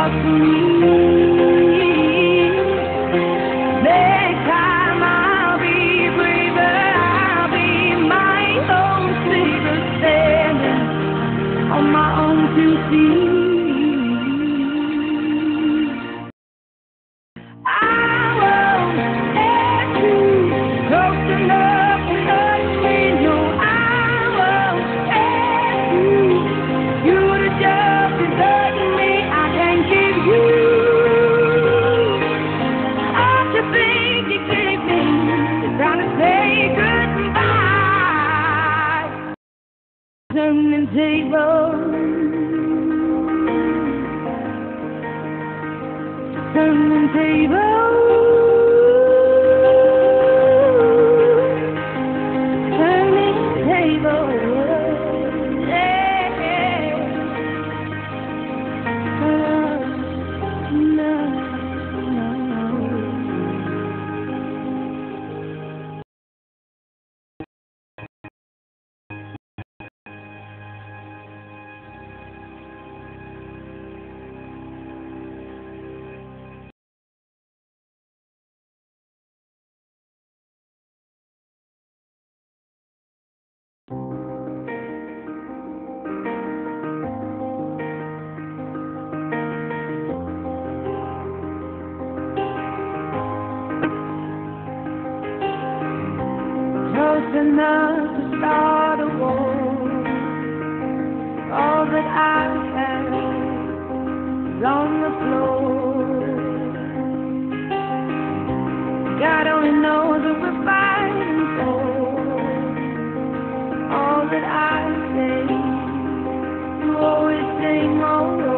cross for me. Next time I'll be braver, I'll be my own savior, standing on my own 2 feet. Turning tables, turning tables, turning tables, yeah. No. Close enough to start a war. All that I have is on the floor. God only knows what we're fighting for. All that I say, you always say more.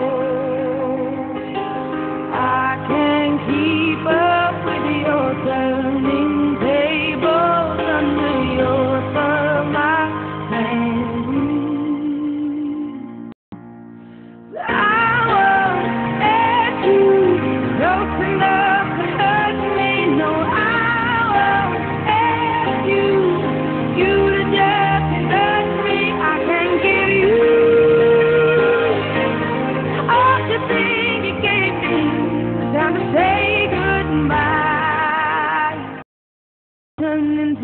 I can't keep up with your turning tables under your thumb. I won't let you close enough to hurt me. No, I won't let you to just hurt me. I can't give you all the things you gave me. Time to say goodbye. Turning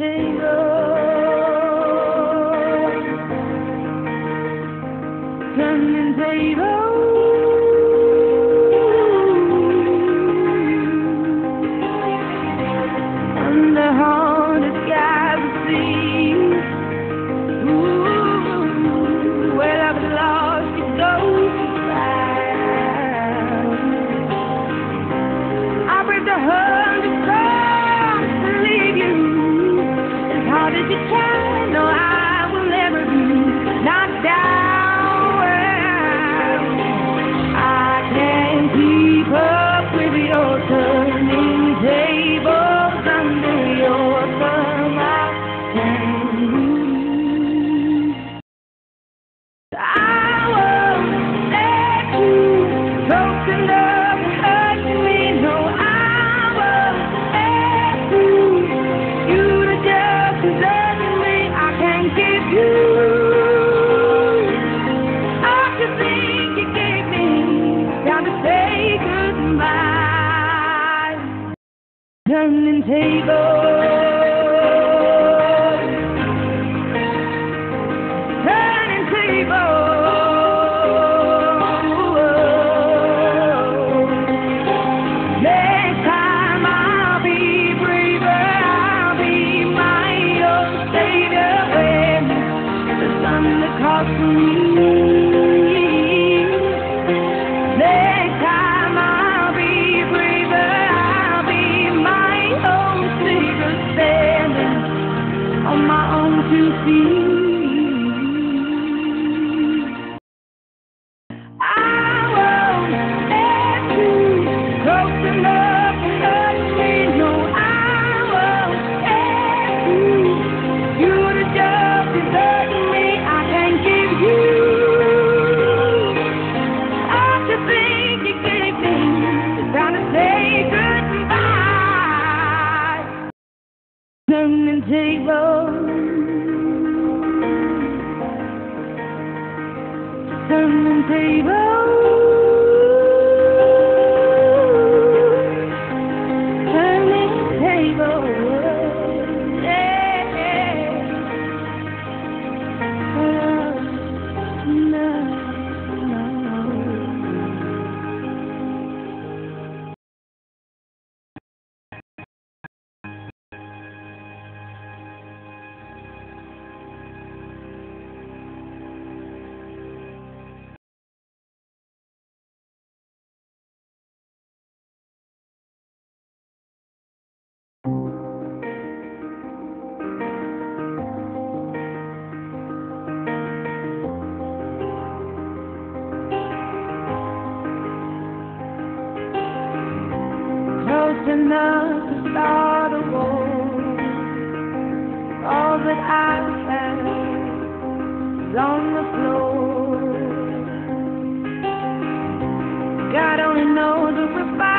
tables, turning tables. Under haunted skies of sea. Ooh, well, I've lost you so fast. I break 100 times to leave you. As hard as you try, no, I will never be knocked down. I can't keep up with your turning tables under your thumb. I won't let you close enough to hurt me. No, I won't let you to just desert me. I can't give you all the things you gave me. Time to say goodbye. Turning tables, turning tables. Next time I'll be braver, I'll be my own savior when the sun calls for me. Next time I'll be braver, I'll be my own savior. just enough to start a war. All that I have is on the floor. God only knows if we're fighting.